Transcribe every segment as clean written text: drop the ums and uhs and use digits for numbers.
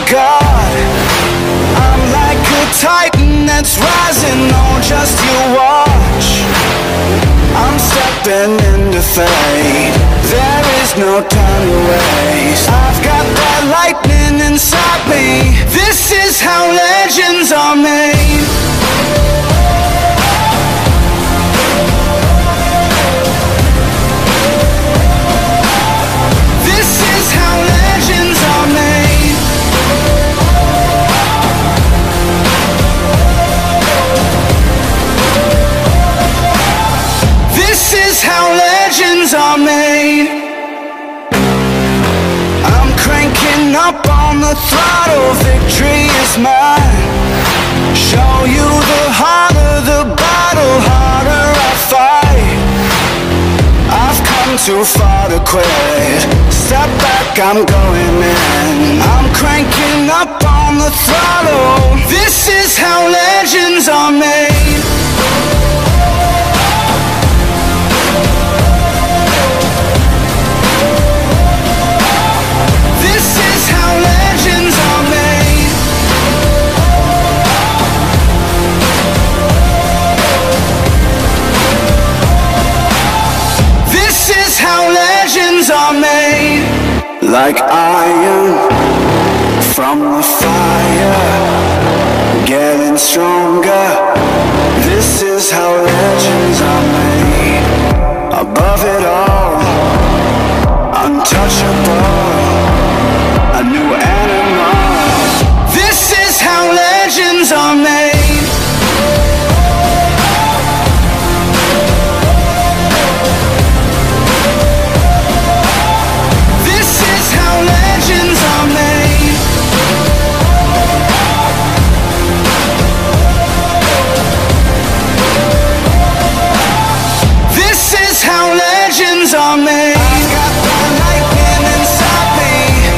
God. I'm like a titan that's rising, oh just you watch. I'm stepping into fate, there is no time to waste. I've got that lightning inside me, this is how legends are made. This is how legends are made. This is how legends are made. I'm cranking up on the throttle, victory is mine. Show you the harder the battle, harder I fight. I've come too far to quit, step back, I'm going in. I'm cranking up on the throttle, this is how legends are made. This is how legends are made. This is how legends are made. Like iron from the fire, getting stronger. This is how legends are made. Above it all, untouchable, a new animal. This is how legends are made. This is how legends are made. This is how legends are made. I've got that lightning inside me,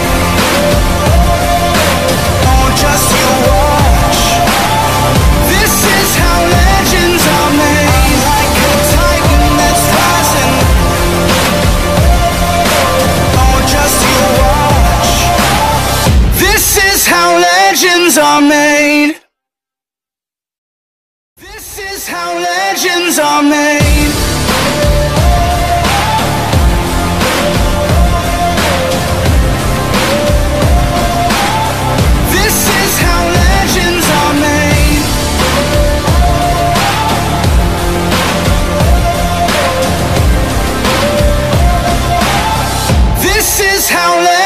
oh just you watch. This is how legends are made. I'm like a titan that's rising, oh just you watch. This is how legends are made. This is how legends are made. This is how legends are made. This is how legends